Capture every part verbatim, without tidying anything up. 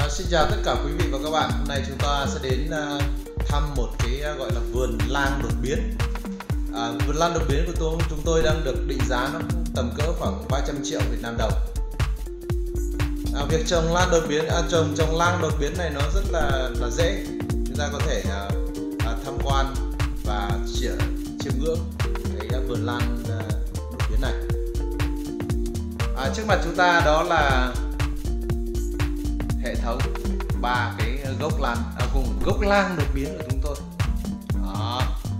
À, xin chào tất cả quý vị và các bạn. Hôm nay chúng ta sẽ đến uh, thăm một cái uh, gọi là vườn lan đột biến. À, vườn lan đột biến của tôi, chúng tôi đang được định giá nó tầm cỡ khoảng ba trăm triệu Việt Nam đồng. À, việc trồng lan đột biến, à, trồng trồng lan đột biến này nó rất là là dễ. Chúng ta có thể uh, uh, tham quan và chiêm chiêm ngưỡng cái uh, vườn lan uh, đột biến này. À, trước mặt chúng ta đó là hệ thống ba cái gốc lan, à, cùng gốc lan đột biến của chúng tôi. Đó.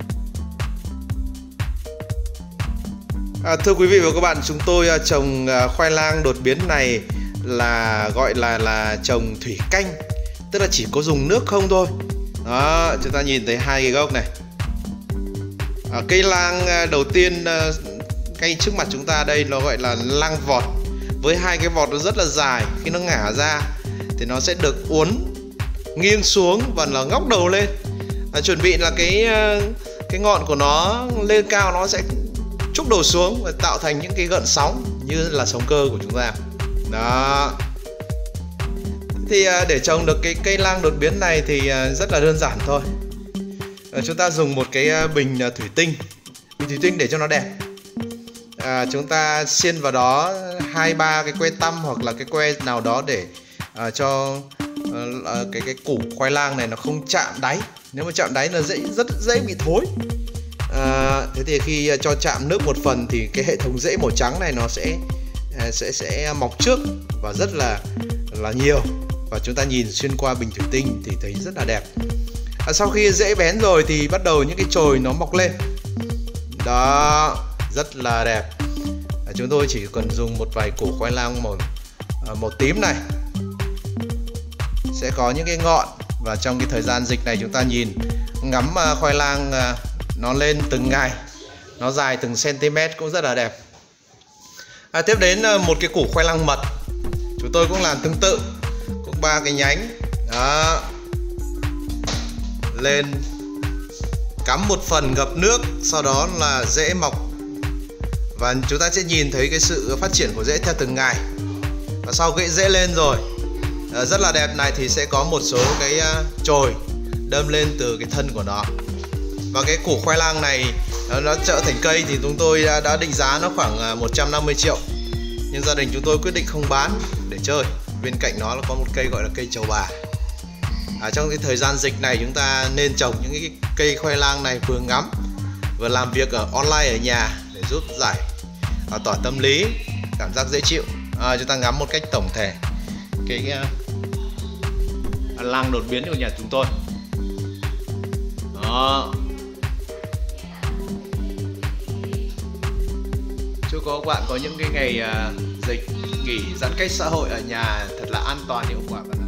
À, thưa quý vị và các bạn, chúng tôi uh, trồng uh, khoai lang đột biến này là gọi là là trồng thủy canh, tức là chỉ có dùng nước không thôi. Đó, chúng ta nhìn thấy hai cái gốc này. À, cây lang uh, đầu tiên uh, ngay trước mặt chúng ta đây nó gọi là lang vọt, với hai cái vọt nó rất là dài, khi nó ngả ra thì nó sẽ được uốn nghiêng xuống và nó ngóc đầu lên, à, chuẩn bị là cái cái ngọn của nó lên cao, nó sẽ trúc đầu xuống và tạo thành những cái gợn sóng như là sóng cơ của chúng ta. Đó. Thì để trồng được cái cây lang đột biến này thì rất là đơn giản thôi. Chúng ta dùng một cái bình thủy tinh, bình thủy tinh để cho nó đẹp. À, chúng ta xiên vào đó hai ba cái que tăm hoặc là cái que nào đó để à, cho à, cái cái củ khoai lang này nó không chạm đáy. Nếu mà chạm đáy là dễ rất dễ bị thối. À, thế thì khi cho chạm nước một phần thì cái hệ thống rễ màu trắng này nó sẽ sẽ sẽ mọc trước và rất là là nhiều, và chúng ta nhìn xuyên qua bình thủy tinh thì thấy rất là đẹp. À, sau khi rễ bén rồi thì bắt đầu những cái chồi nó mọc lên. Đó, rất là đẹp. À, chúng tôi chỉ cần dùng một vài củ khoai lang màu màu tím này sẽ có những cái ngọn, và trong cái thời gian dịch này chúng ta nhìn ngắm uh, khoai lang uh, nó lên từng ngày, nó dài từng cm cũng rất là đẹp. À, tiếp đến uh, một cái củ khoai lang mật, chúng tôi cũng làm tương tự, cũng ba cái nhánh. Đó, lên cắm một phần ngập nước, sau đó là rễ mọc, và chúng ta sẽ nhìn thấy cái sự phát triển của rễ theo từng ngày. Và sau cái rễ lên rồi à, rất là đẹp này thì sẽ có một số cái uh, chồi đơm lên từ cái thân của nó. Và cái củ khoai lang này nó, nó trở thành cây thì chúng tôi đã, đã định giá nó khoảng uh, một trăm năm mươi triệu, nhưng gia đình chúng tôi quyết định không bán để chơi. Bên cạnh nó là có một cây gọi là cây trầu bà. À, trong cái thời gian dịch này chúng ta nên trồng những cái cây khoai lang này, vừa ngắm vừa làm việc ở online ở nhà để giúp giải à, tỏa tâm lý, cảm giác dễ chịu. À, chúng ta ngắm một cách tổng thể cái uh, lang đột biến của nhà chúng tôi. Đó. Chúc các bạn có những cái ngày uh, dịch nghỉ giãn cách xã hội ở nhà thật là an toàn, hiệu quả.